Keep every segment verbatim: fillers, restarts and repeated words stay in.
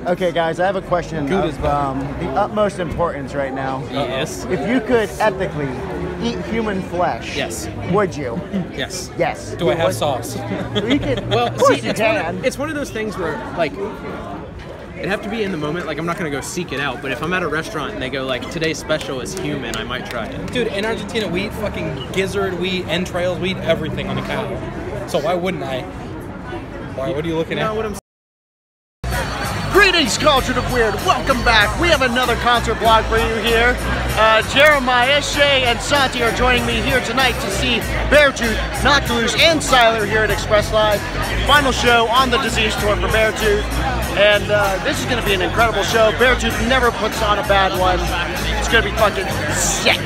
Okay, guys, I have a question Good of um, the utmost importance right now. Yes. If you could ethically eat human flesh, Yes. would you? Yes. Yes. Do You I have would? sauce? You could, Well, of course see, you it's, one can. of, it's one of those things where, like, it'd have to be in the moment. Like, I'm not going to go seek it out, but if I'm at a restaurant and they go, like, today's special is human, I might try it. Dude, in Argentina, we eat fucking gizzard, we eat entrails, we eat everything on a cow. So why wouldn't I? Why? What are you looking You know at? what I'm Greetings, Culture of Weird. Welcome back. We have another concert blog for you here. Uh, Jeremiah, Shay, and Santi are joining me here tonight to see Beartooth, Knocked Loose, and Sylar here at Express Live. Final show on the Disease Tour for Beartooth. And uh, this is going to be an incredible show. Beartooth never puts on a bad one. It's going to be fucking sick.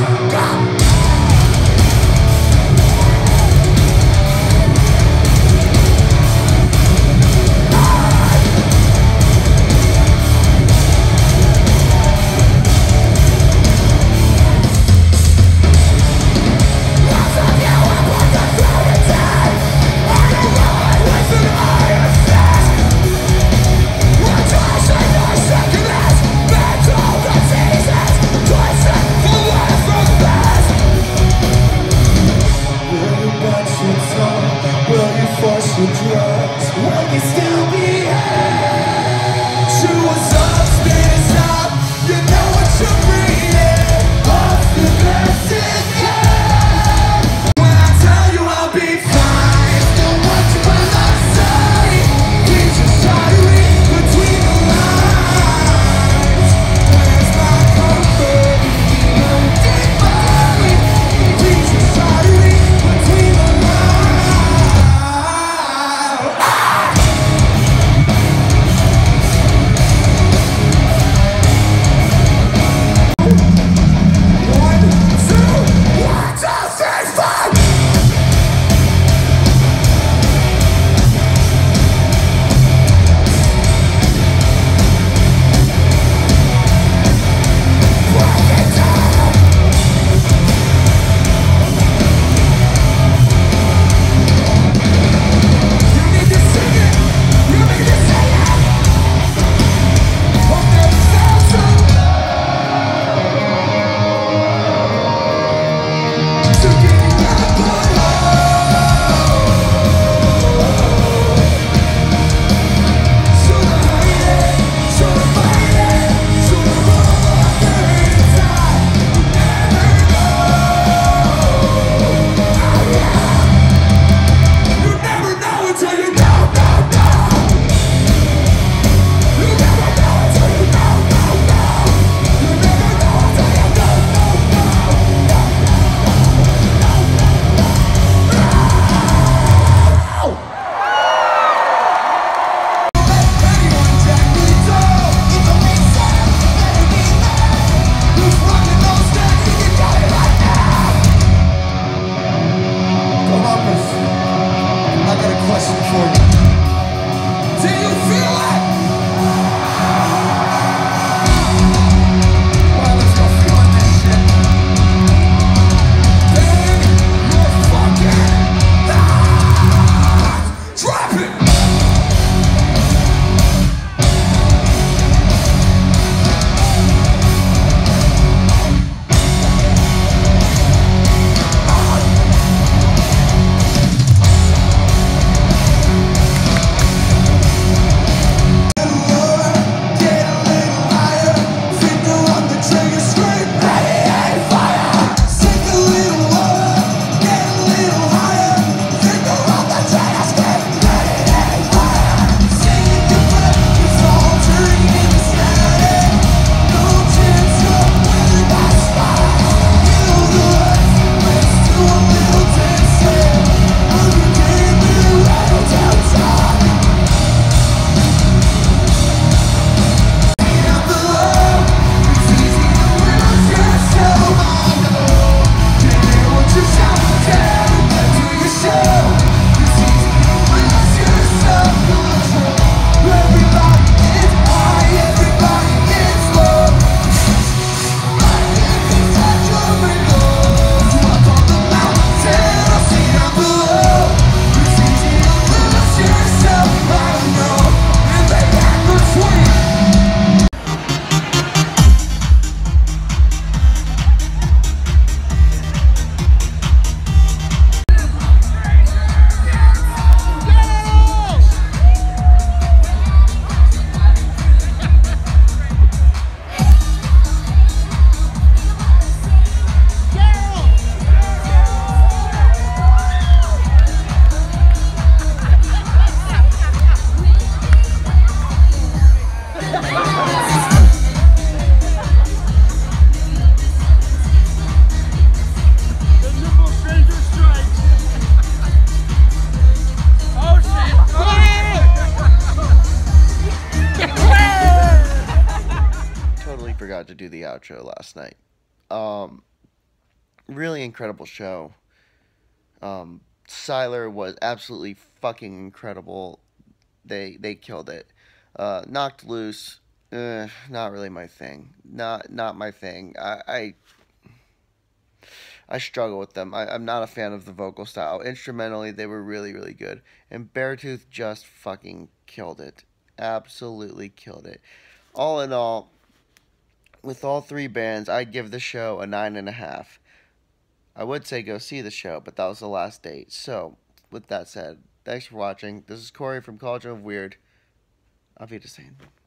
forgot to do the outro last night. Um, really incredible show. Um, Sylar was absolutely fucking incredible. They they killed it. Uh, Knocked Loose, uh, not really my thing. Not not my thing. I I, I struggle with them. I, I'm not a fan of the vocal style. Instrumentally, they were really really good. And Beartooth just fucking killed it. Absolutely killed it. All in all, with all three bands, I'd give the show a nine and a half. I would say go see the show, but that was the last date. So, with that said, thanks for watching. This is Corey from College of Weird. Auf Wiedersehen.